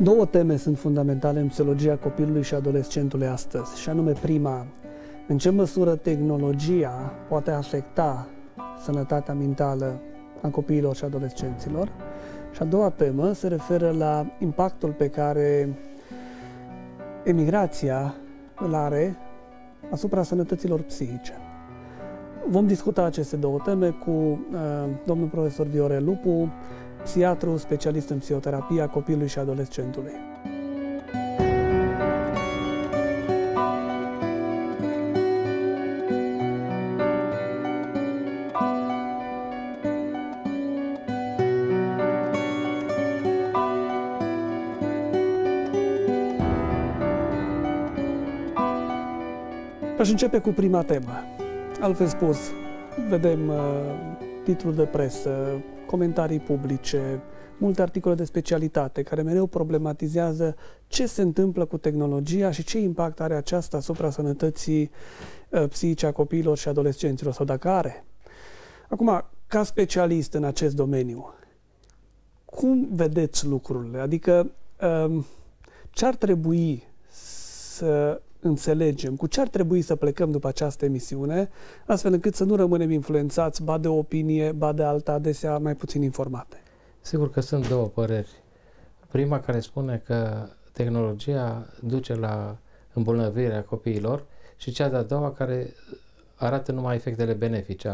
Două teme sunt fundamentale în psihologia copilului și adolescentului astăzi, și anume prima, în ce măsură tehnologia poate afecta sănătatea mentală a copiilor și adolescenților, și a doua temă se referă la impactul pe care emigrația îl are asupra sănătăților psihice. Vom discuta aceste două teme cu domnul profesor Viorel Lupu, psihiatru specialist în psihoterapia copilului și adolescentului. Aș începe cu prima temă. Altfel spus, vedem titluri de presă, comentarii publice, multe articole de specialitate care mereu problematizează ce se întâmplă cu tehnologia și ce impact are aceasta asupra sănătății psihice a copiilor și adolescenților, sau dacă are. Acum, ca specialist în acest domeniu, cum vedeți lucrurile? Adică, ce ar trebui să înțelegem, cu ce ar trebui să plecăm după această emisiune, astfel încât să nu rămânem influențați ba de o opinie, ba de alta, adesea mai puțin informate? Sigur că sunt două păreri. Prima care spune că tehnologia duce la îmbolnăvirea copiilor și cea de-a doua care arată numai efectele benefice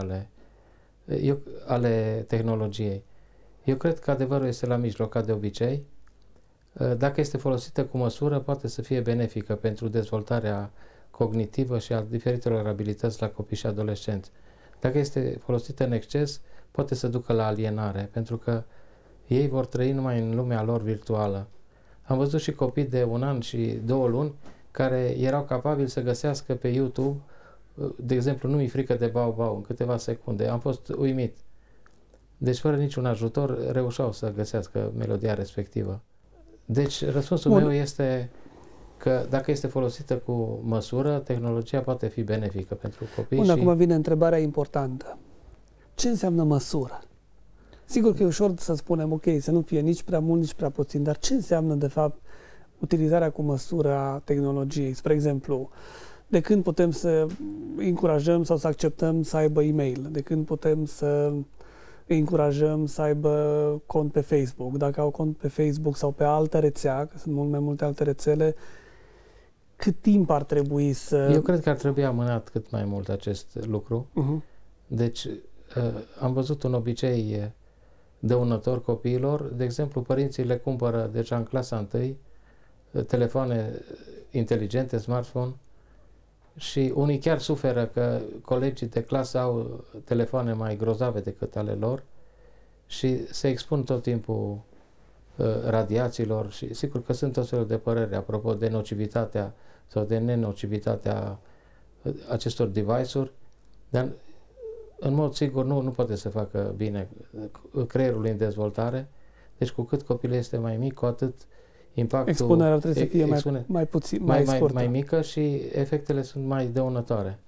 ale tehnologiei. Eu cred că adevărul este la mijloc, ca de obicei. Dacă este folosită cu măsură, poate să fie benefică pentru dezvoltarea cognitivă și a diferitelor abilități la copii și adolescenți. Dacă este folosită în exces, poate să ducă la alienare, pentru că ei vor trăi numai în lumea lor virtuală. Am văzut și copii de 1 an și 2 luni care erau capabili să găsească pe YouTube, de exemplu, Nu mi frică de bau-bau, în câteva secunde. Am fost uimit. Deci, fără niciun ajutor, reușeau să găsească melodia respectivă. Deci, răspunsul meu este că dacă este folosită cu măsură, tehnologia poate fi benefică pentru copii. Bun, acum vine întrebarea importantă. Ce înseamnă măsură? Sigur că e ușor să spunem, ok, să nu fie nici prea mult, nici prea puțin, dar ce înseamnă, de fapt, utilizarea cu măsură a tehnologiei? Spre exemplu, de când putem să încurajăm sau să acceptăm să aibă e-mail? De când putem să îi încurajăm să aibă cont pe Facebook? Dacă au cont pe Facebook sau pe altă rețea, că sunt mult mai multe alte rețele, cât timp ar trebui să... Eu cred că ar trebui amânat cât mai mult acest lucru. Deci, am văzut un obicei dăunător copiilor. De exemplu, părinții le cumpără deja în clasa 1 telefoane inteligente, smartphone, și unii chiar suferă că colegii de clasă au telefoane mai grozave decât ale lor și se expun tot timpul radiațiilor și sigur că sunt tot felul de păreri apropo de nocivitatea sau de nenocivitatea acestor device-uri, dar în mod sigur nu poate să facă bine creierului în dezvoltare. Deci cu cât copilul este mai mic, cu atât impactul... Expunerea trebuie să fie mai mică și efectele sunt mai dăunătoare.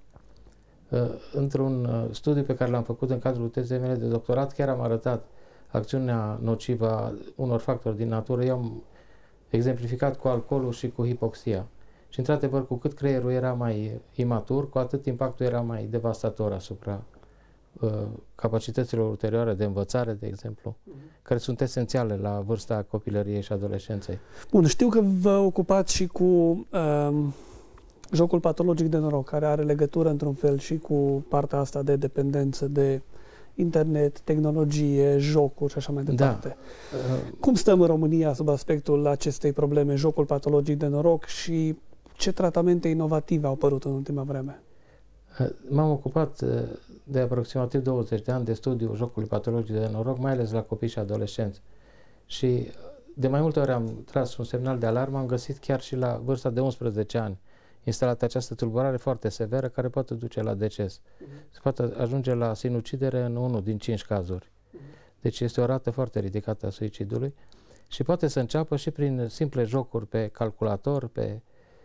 Într-un studiu pe care l-am făcut în cadrul tezei mele de doctorat, chiar am arătat acțiunea nocivă a unor factori din natură. Eu am exemplificat cu alcoolul și cu hipoxia. Și într-adevăr, cu cât creierul era mai imatur, cu atât impactul era mai devastator asupra capacităților ulterioare de învățare, de exemplu, care sunt esențiale la vârsta copilăriei și adolescenței. Bun, știu că vă ocupați și cu jocul patologic de noroc, care are legătură într-un fel și cu partea asta de dependență de internet, tehnologie, jocuri și așa mai departe. Da. Cum stăm în România sub aspectul acestei probleme, jocul patologic de noroc, și ce tratamente inovative au apărut în ultima vreme? M-am ocupat de aproximativ 20 de ani de studiu jocului patologic de noroc, mai ales la copii și adolescenți. Și de mai multe ori am tras un semnal de alarmă, am găsit chiar și la vârsta de 11 ani instalată această tulburare foarte severă care poate duce la deces. Se poate ajunge la sinucidere în 1 din 5 cazuri. Deci este o rată foarte ridicată a suicidului și poate să înceapă și prin simple jocuri pe calculator, pe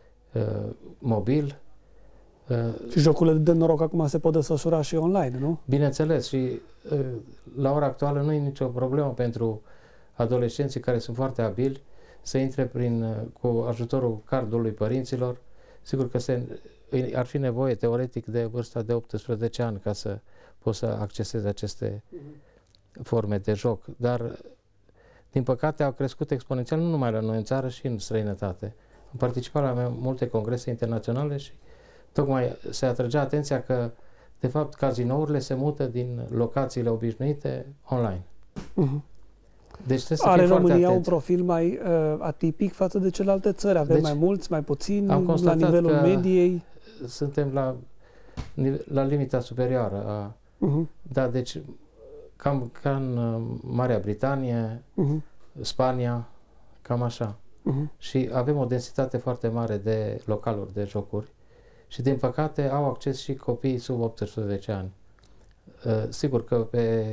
mobil. Și jocurile de noroc acum se pot desfășura și online, nu? Bineînțeles, și la ora actuală nu e nicio problemă pentru adolescenții care sunt foarte abili să intre cu ajutorul cardului părinților. Sigur că ar fi nevoie teoretic de vârsta de 18 ani ca să poți să accesezi aceste forme de joc, dar din păcate au crescut exponențial nu numai la noi în țară, și în străinătate. Am participat la multe congrese internaționale și tocmai se atrăgea atenția că de fapt cazinourile se mută din locațiile obișnuite online. Deci trebuie să Are fim România un profil mai atipic față de celelalte țări? Avem mai mulți, mai puțini, la nivelul mediei? Suntem la limita superioară. Da, deci cam ca în Marea Britanie, Spania, cam așa. Și avem o densitate foarte mare de localuri de jocuri și din păcate au acces și copiii sub 18 ani. Sigur că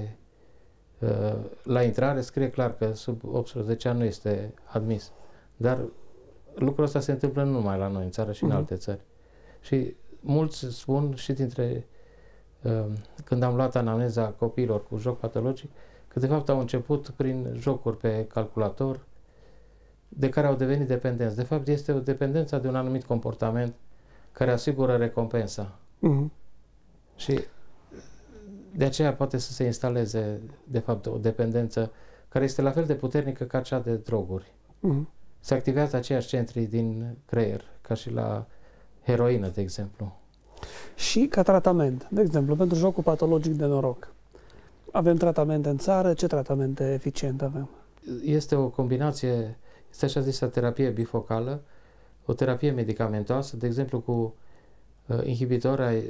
la intrare scrie clar că sub 18 ani nu este admis, dar lucrul ăsta se întâmplă nu numai la noi în țară și în alte țări. Și mulți spun și când am luat anamneza copiilor cu joc patologic, că de fapt au început prin jocuri pe calculator de care au devenit dependenți. De fapt este o dependență de un anumit comportament care asigură recompensa. Și de aceea poate să se instaleze de fapt o dependență care este la fel de puternică ca cea de droguri. Se activează aceiași centri din creier, ca și la heroină, de exemplu. Și ca tratament, de exemplu, pentru jocul patologic de noroc. Avem tratamente în țară, ce tratamente eficiente avem? Este o combinație, este așa zisă terapie bifocală, o terapie medicamentoasă, de exemplu cu inhibitori ai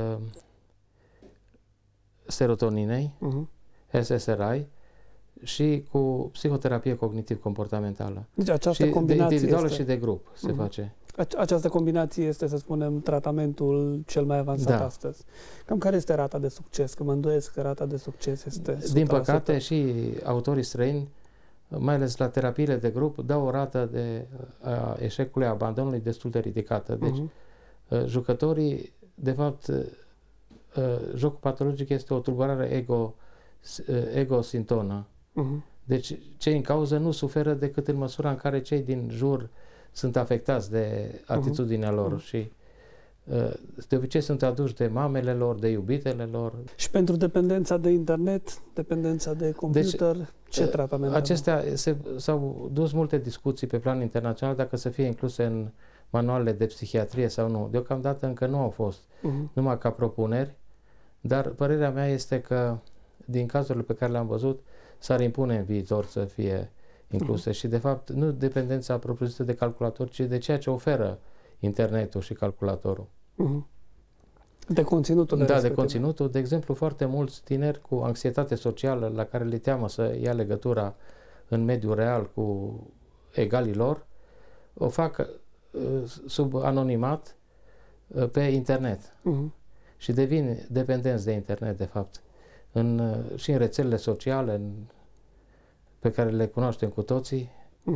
serotoninei, SSRI, și cu psihoterapie cognitiv-comportamentală. Deci această combinație individuală și de grup se face. Această combinație este, să spunem, tratamentul cel mai avansat astăzi. Cam care este rata de succes? Că mă îndoiesc că rata de succes este 100%. Din păcate și autorii străini, mai ales la terapiile de grup, dau o rată a eșecului, a abandonului destul de ridicată. Deci jucătorii, de fapt, jocul patologic este o tulburare ego-sintonă. Deci cei în cauză nu suferă decât în măsura în care cei din jur sunt afectați de atitudinea lor și de obicei sunt aduși de mamele lor, de iubitele lor. Și pentru dependența de internet, dependența de computer, deci, ce tratament? Acestea s-au dus multe discuții pe plan internațional dacă să fie incluse în manualele de psihiatrie sau nu. Deocamdată încă nu au fost, numai ca propuneri, dar părerea mea este că din cazurile pe care le-am văzut s-ar impune în viitor să fie incluse și de fapt nu dependența propriu-zisă de calculator, ci de ceea ce oferă internetul și calculatorul. De conținutul de conținutul. De exemplu, foarte mulți tineri cu anxietate socială la care le teamă să ia legătura în mediul real cu egalii lor, o fac sub anonimat pe internet și devin dependenți de internet, de fapt. Și în rețelele sociale pe care le cunoaștem cu toții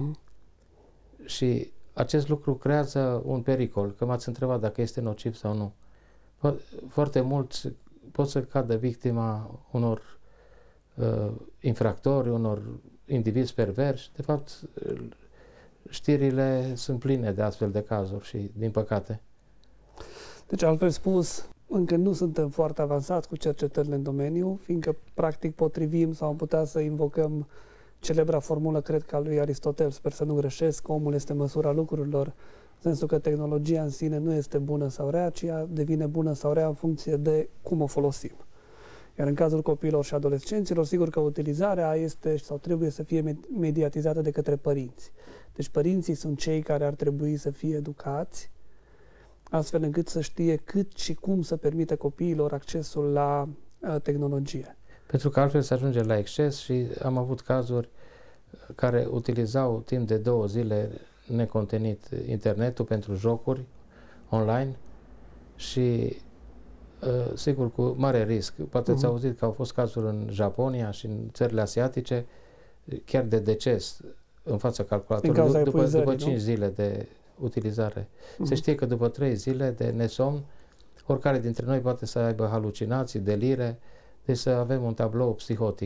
și acest lucru creează un pericol, că m-ați întrebat dacă este nociv sau nu. Foarte mulți pot să cadă victima unor infractori, unor indivizi perversi. De fapt, știrile sunt pline de astfel de cazuri și, din păcate. Deci, altfel spus, încă nu suntem foarte avansați cu cercetările în domeniu, fiindcă, practic, potrivim sau am putea să invocăm celebra formulă, cred că a lui Aristotel, sper să nu greșesc, omul este măsura lucrurilor, în sensul că tehnologia în sine nu este bună sau rea, ci ea devine bună sau rea în funcție de cum o folosim. Iar în cazul copiilor și adolescenților, sigur că utilizarea este sau trebuie să fie mediatizată de către părinți. Deci părinții sunt cei care ar trebui să fie educați, astfel încât să știe cât și cum să permite copiilor accesul la tehnologie. Pentru că altfel se ajunge la exces și am avut cazuri care utilizau timp de 2 zile necontenit internetul pentru jocuri online și sigur cu mare risc. Poate ați auzit că au fost cazuri în Japonia și în țările asiatice chiar de deces în fața calculatorului după 5 zile de utilizare. Se știe că după 3 zile de nesomn oricare dintre noi poate să aibă halucinații, delire, deci să avem un tablou psihotic.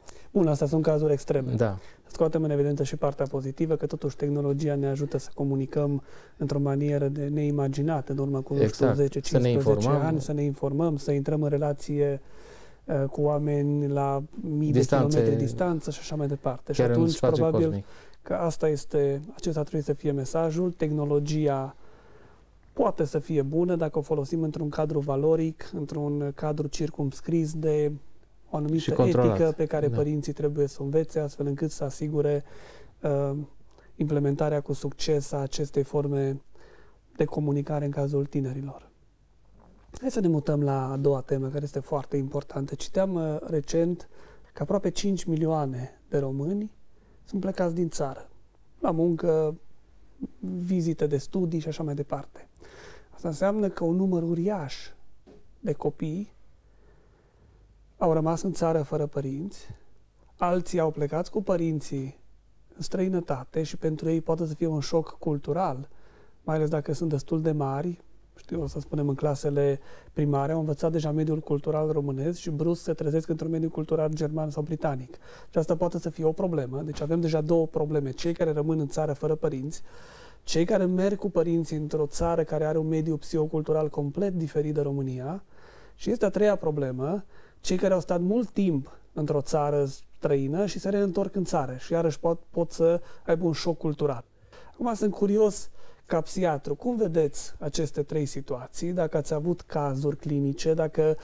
Bun, astea sunt cazuri extreme. Da. Scoatem în evidență și partea pozitivă, că totuși tehnologia ne ajută să comunicăm într-o manieră de neimaginată în urmă cu 10-15 ani, să ne informăm, să intrăm în relație cu oameni la mii de kilometri distanță și așa mai departe. Și atunci, probabil că acesta trebuie să fie mesajul. Tehnologia poate să fie bună dacă o folosim într-un cadru valoric, într-un cadru circumscris de o anumită etică pe care părinții trebuie să o învețe, astfel încât să asigure implementarea cu succes a acestei forme de comunicare în cazul tinerilor. Hai să ne mutăm la a doua temă, care este foarte importantă. Citeam recent că aproape 5 milioane de români sunt plecați din țară, la muncă, vizite de studii și așa mai departe. Asta înseamnă că un număr uriaș de copii au rămas în țară fără părinți, alții au plecat cu părinții în străinătate și pentru ei poate să fie un șoc cultural, mai ales dacă sunt destul de mari. Știu, o să spunem, în clasele primare au învățat deja mediul cultural românesc și brusc se trezesc într-un mediu cultural german sau britanic. Și asta poate să fie o problemă. Deci avem deja două probleme. Cei care rămân în țară fără părinți, cei care merg cu părinții într-o țară care are un mediu psihocultural complet diferit de România. Și este a treia problemă, cei care au stat mult timp într-o țară străină și se reîntorc în țară și iarăși pot să aibă un șoc cultural. Acum sunt curios, ca psihiatru, cum vedeți aceste trei situații? Dacă ați avut cazuri clinice, dacă,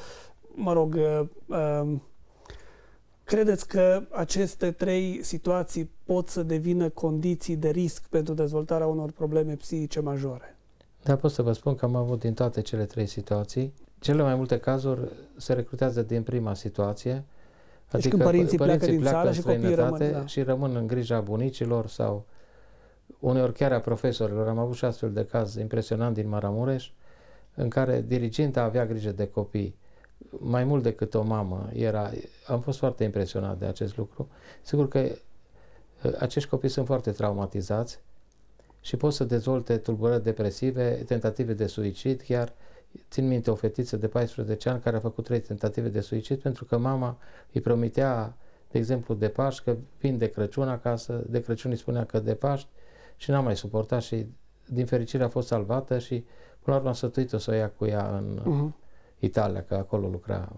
credeți că aceste trei situații pot să devină condiții de risc pentru dezvoltarea unor probleme psihice majore? Da, pot să vă spun că am avut din toate cele trei situații. Cele mai multe cazuri se recrutează din prima situație, deci adică când părinții pleacă din țară și copiii rămân, și rămân în grija bunicilor sau uneori chiar a profesorilor. Am avut și astfel de caz impresionant din Maramureș, în care diriginta avea grijă de copii, mai mult decât o mamă. Am fost foarte impresionat de acest lucru. Sigur că acești copii sunt foarte traumatizați și pot să dezvolte tulburări depresive, tentative de suicid. Chiar țin minte o fetiță de 14 ani care a făcut 3 tentative de suicid pentru că mama îi promitea, de exemplu, de Paști, că vin de Crăciun acasă, de Crăciun îi spunea că de Paști, și n-a mai suportat și din fericire a fost salvată și până la urmă a sătuit-o să o ia cu ea în Italia, că acolo lucra.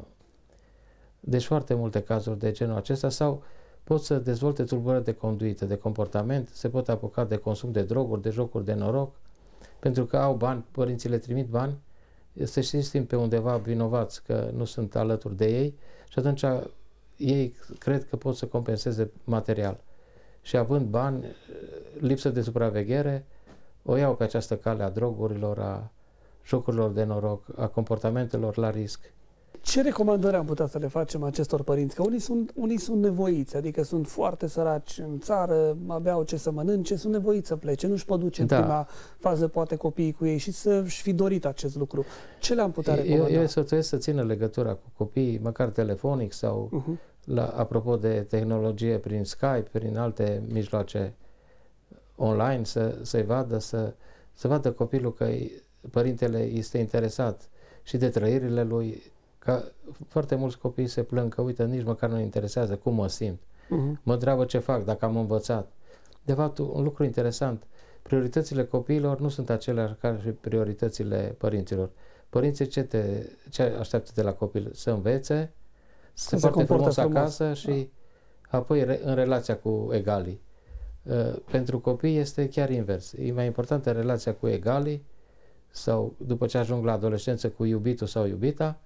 Deci foarte multe cazuri de genul acesta, sau pot să dezvolte tulburări de conduită, de comportament, se pot apuca de consum de droguri, de jocuri de noroc, pentru că au bani, părinții le trimit bani, se simt pe undeva vinovați că nu sunt alături de ei și atunci ei cred că pot să compenseze material. Și având bani, lipsă de supraveghere, o iau pe această cale a drogurilor, a jocurilor de noroc, a comportamentelor la risc. Ce recomandări am putea să le facem acestor părinți? Că unii sunt nevoiți, adică sunt foarte săraci în țară, abia au ce să mănânce, sunt nevoiți să plece, nu-și pot duce în prima fază poate copiii cu ei și să-și fi dorit acest lucru. Ce le-am putea recomanda? Eu sfătuiesc să țină legătura cu copiii, măcar telefonic sau, apropo de tehnologie, prin Skype, prin alte mijloace online, să-i vadă, să vadă copilul că părintele este interesat și de trăirile lui. Că foarte mulți copii se plâng că, uite, nici măcar nu interesează cum mă simt. Mă întreabă ce fac, dacă am învățat. De fapt, un lucru interesant, prioritățile copiilor nu sunt aceleași ca și prioritățile părinților. Părinții ce așteaptă de la copil? Să învețe, să se poarte frumos acasă și apoi în relația cu egalii. Pentru copii este chiar invers. E mai importantă relația cu egalii sau după ce ajung la adolescență cu iubitul sau iubita,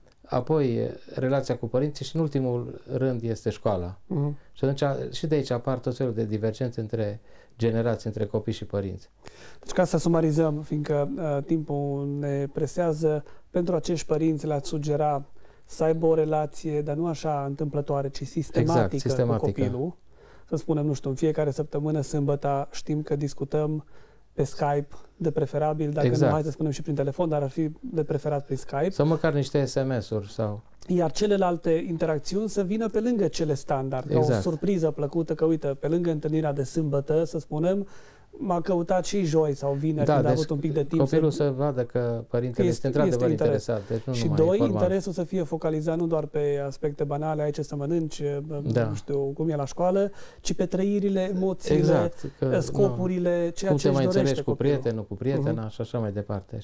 apoi relația cu părinții și în ultimul rând este școala. Și atunci și de aici apar tot felul de divergențe între generații, între copii și părinți. Deci ca să sumarizăm, fiindcă timpul ne presează, pentru acești părinți le-ați sugera să aibă o relație, dar nu așa întâmplătoare, ci sistematică cu copilul. Să spunem, nu știu, în fiecare săptămână, sâmbătă, știm că discutăm pe Skype, de preferabil, dacă nu, hai să spunem și prin telefon, dar ar fi de preferat prin Skype. Sau măcar niște SMS-uri sau... Iar celelalte interacțiuni să vină pe lângă cele standard, ca o surpriză plăcută, că uite, pe lângă întâlnirea de sâmbătă, să spunem, m-a căutat și joi sau vineri, când a avut un pic de timp. Copilul să vadă că părintele este într-adevăr interesat. Deci nu și numai doi, informal. interesul să fie focalizat nu doar pe aspecte banale, ai ce să mănânci, nu știu, cum e la școală, ci pe trăirile, emoțiile, scopurile, ceea ce își dorește copilul. Cum te mai înțelegi cu prietenul, cu prietena și așa mai departe.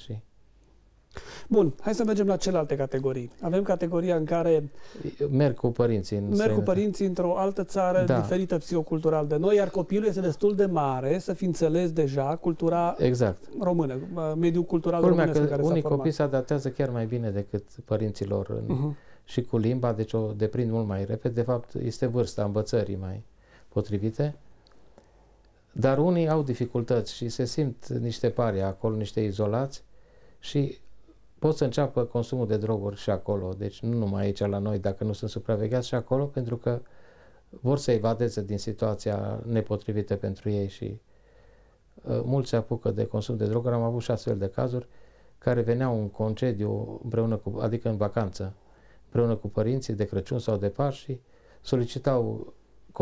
Bun, hai să mergem la celelalte categorii. Avem categoria în care merg cu părinții într-o altă țară diferită psihocultural de noi, iar copilul este destul de mare să fi înțeles deja cultura română, mediul cultural românesc în care s-a format. Unii copii se adaptează chiar mai bine decât părinților și cu limba, deci o deprind mult mai repede. De fapt, este vârsta învățării mai potrivite. Dar unii au dificultăți și se simt niște paria acolo, niște izolați și pot să înceapă consumul de droguri și acolo, deci nu numai aici la noi, dacă nu sunt supravegheați, și acolo, pentru că vor să evadeze din situația nepotrivită pentru ei și mulți se apucă de consum de droguri. Am avut și astfel de cazuri care veneau în concediu împreună adică în vacanță, împreună cu părinții de Crăciun sau de Paști și solicitau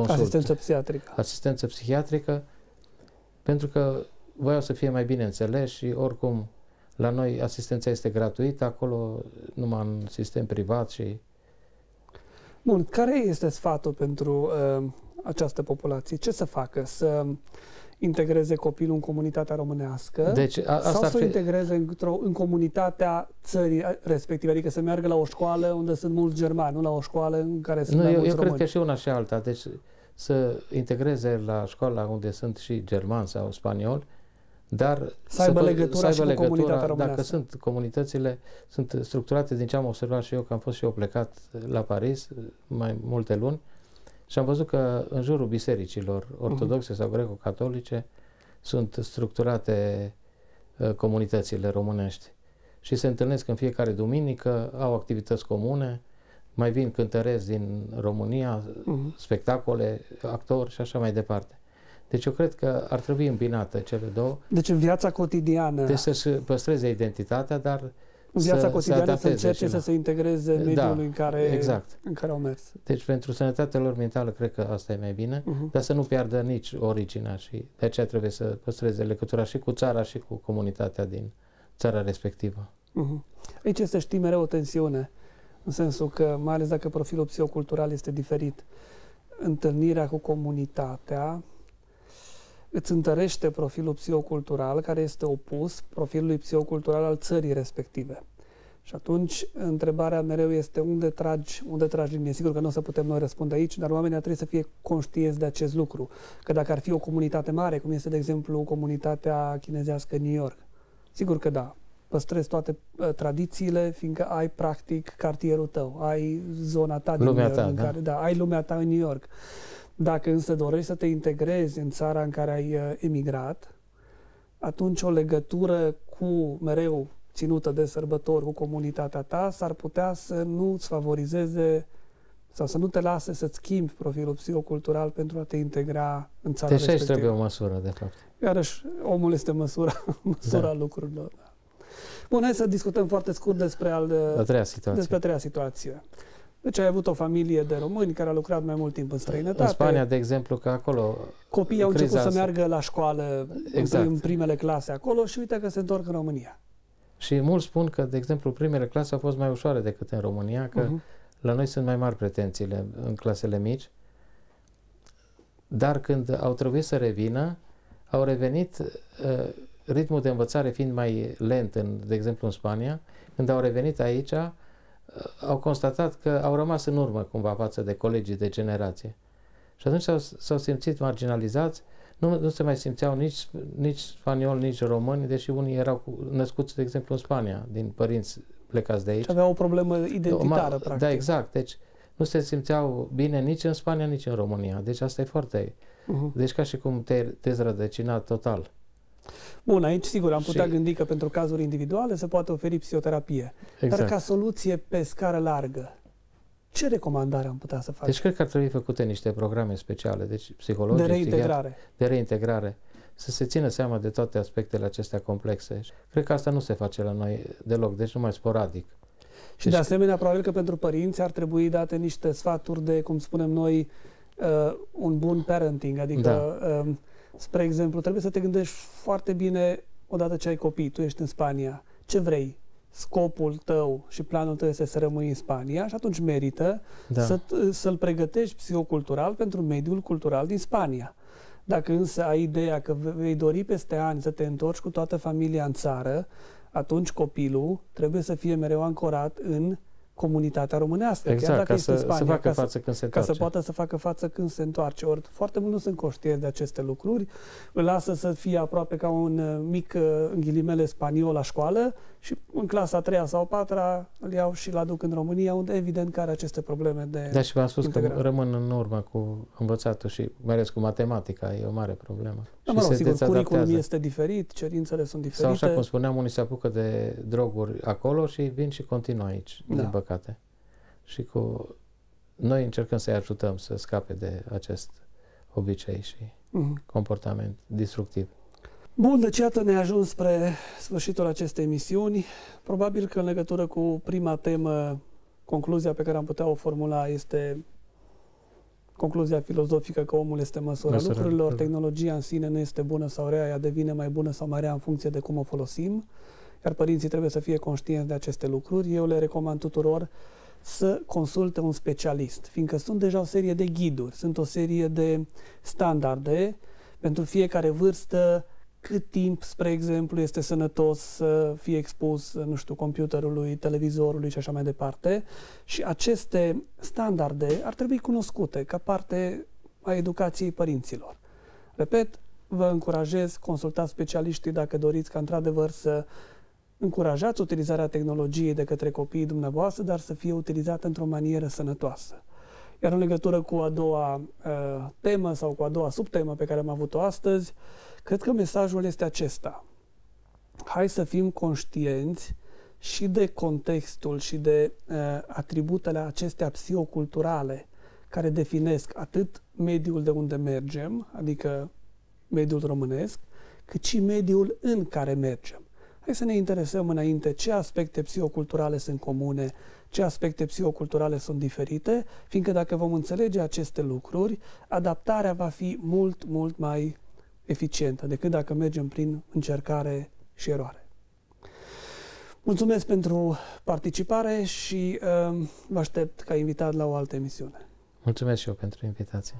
asistență psihiatrică pentru că voiau să fie mai bine înțeleși și oricum la noi asistența este gratuită, acolo numai în sistem privat și... Bun, care este sfatul pentru această populație? Ce să facă? Să integreze copilul în comunitatea românească sau să integreze în comunitatea țării respective? Adică să meargă la o școală unde sunt mulți germani, nu la o școală în care sunt mai mulți români. Eu cred că și una și alta. Deci să integreze la școala unde sunt și germani sau spanioli, dar să aibă legătura și cu comunitatea românească. Dacă comunitățile sunt structurate, din ce am observat și eu, că am fost și eu plecat la Paris mai multe luni și am văzut că în jurul bisericilor ortodoxe sau greco-catolice sunt structurate comunitățile românești și se întâlnesc în fiecare duminică, au activități comune, mai vin cântăreți din România, spectacole, actori și așa mai departe. Deci eu cred că ar trebui îmbinată cele două. Deci în viața cotidiană... Deci să-și păstreze identitatea, dar în viața cotidiană să încerce să se integreze mediului în care au mers. Deci pentru sănătatea lor mentală cred că asta e mai bine, dar să nu piardă nici originea și de aceea trebuie să păstreze legătura și cu țara și cu comunitatea din țara respectivă. Aici este, știi, mereu o tensiune, în sensul că, mai ales dacă profilul psihocultural este diferit, întâlnirea cu comunitatea îți întărește profilul psihocultural care este opus profilului psihocultural al țării respective. Și atunci întrebarea mereu este unde tragi linie. Sigur că nu o să putem noi răspunde aici, dar oamenii trebuie să fie conștienți de acest lucru. Că dacă ar fi o comunitate mare, cum este de exemplu comunitatea chinezească în New York, sigur că da, păstrezi toate tradițiile, fiindcă ai practic cartierul tău, ai zona ta din lumea New York, ta, care, ai lumea ta în New York. Dacă însă dorești să te integrezi în țara în care ai emigrat, atunci o legătură mereu ținută de sărbători cu comunitatea ta s-ar putea să nu îți favorizeze sau să nu te lase să-ți schimbi profilul psihocultural pentru a te integra în țara respectivă. Deci aici trebuie o măsură, de fapt. Iarăși, omul este măsura lucrurilor. Da. Bun, hai să discutăm foarte scurt despre a treia situație. Deci ai avut o familie de români care a lucrat mai mult timp în străinătate. În Spania, de exemplu, că acolo... Copiii au început să meargă la școală în primele clase acolo și uite că se întorc în România. Și mulți spun că, de exemplu, primele clase au fost mai ușoare decât în România, că la noi sunt mai mari pretențiile în clasele mici, dar când au trebuit să revină, au revenit, ritmul de învățare fiind mai lent, de exemplu în Spania, când au revenit aici, au constatat că au rămas în urmă cumva față de colegii de generație. Și atunci s-au simțit marginalizați, nu se mai simțeau nici spanioli, nici români, deși unii erau născuți, de exemplu, în Spania, din părinți plecați de aici. Și aveau o problemă identitară, practic. Da, exact. Deci nu se simțeau bine nici în Spania, nici în România. Deci asta e foarte... Deci ca și cum te-ai dezrădăcinat total. Bun, aici sigur am putea gândi că pentru cazuri individuale se poate oferi psihoterapie. Exact. Dar ca soluție pe scară largă, ce recomandare am putea să facem? Deci cred că ar trebui făcute niște programe speciale, deci psihologice, de reintegrare, să se țină seama de toate aspectele acestea complexe. Cred că asta nu se face la noi deloc, deci numai sporadic. Și deci, de asemenea, probabil că pentru părinți ar trebui date niște sfaturi de, cum spunem noi, un bun parenting, adică Spre exemplu, trebuie să te gândești foarte bine odată ce ai copii, tu ești în Spania, ce vrei? Scopul tău și planul tău este să rămâi în Spania și atunci merită să-l pregătești psihocultural pentru mediul cultural din Spania. Dacă însă ai ideea că vei dori peste ani să te întorci cu toată familia în țară, atunci copilul trebuie să fie mereu ancorat în comunitatea românească. Exact, chiar dacă ca este în Spania, să facă față când se întoarce. Ca să poată să facă față când se întoarce. Ori foarte mult nu sunt conștienți de aceste lucruri, îl lasă să fie aproape ca un mic, în ghilimele, spaniol la școală și în clasa a 3-a sau 4-a îl iau și îl aduc în România, unde evident că are aceste probleme de Da, și v-am spus integrare. că rămân în urmă cu învățatul și mai ales cu matematica, e o mare problemă. Da, și mă rog, se sigur, curriculum dezadaptează. este diferit, cerințele sunt diferite. Sau așa cum spuneam, unii se apucă de droguri acolo și vin și continuă aici, din păcate. Și noi încercăm să-i ajutăm să scape de acest obicei și comportament destructiv. Bun, deci iată ne-a ajuns spre sfârșitul acestei emisiuni. Probabil că în legătură cu prima temă, concluzia pe care am putea o formula este concluzia filozofică că omul este măsura lucrurilor, tehnologia în sine nu este bună sau rea, ea devine mai bună sau mai rea în funcție de cum o folosim, iar părinții trebuie să fie conștienți de aceste lucruri. Eu le recomand tuturor să consulte un specialist, fiindcă sunt deja o serie de ghiduri, sunt o serie de standarde pentru fiecare vârstă, cât timp, spre exemplu, este sănătos să fie expus, nu știu, computerului, televizorului și așa mai departe. Și aceste standarde ar trebui cunoscute ca parte a educației părinților. Repet, vă încurajez, consultați specialiștii dacă doriți ca într-adevăr să încurajați utilizarea tehnologiei de către copiii dumneavoastră, dar să fie utilizată într-o manieră sănătoasă. Iar în legătură cu a doua temă sau cu a doua subtemă pe care am avut-o astăzi, cred că mesajul este acesta. Hai să fim conștienți și de contextul și de atributele acestea psihoculturale care definesc atât mediul de unde mergem, adică mediul românesc, cât și mediul în care mergem. Hai să ne interesăm înainte ce aspecte psihoculturale sunt comune, ce aspecte psihoculturale sunt diferite, fiindcă dacă vom înțelege aceste lucruri, adaptarea va fi mult, mult mai eficientă decât dacă mergem prin încercare și eroare. Mulțumesc pentru participare și vă aștept ca invitat la o altă emisiune. Mulțumesc și eu pentru invitație.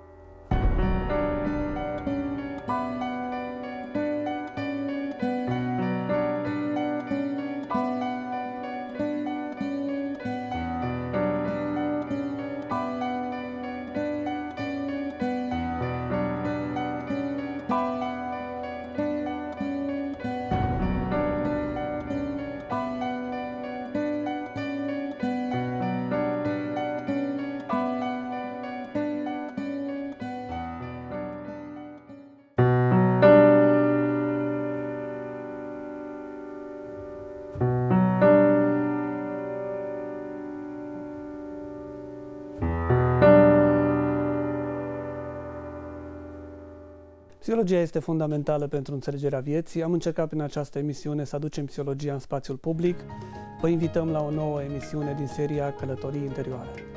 Psihologia este fundamentală pentru înțelegerea vieții. Am încercat prin această emisiune să aducem psihologia în spațiul public. Vă invităm la o nouă emisiune din seria Călătorii interioare.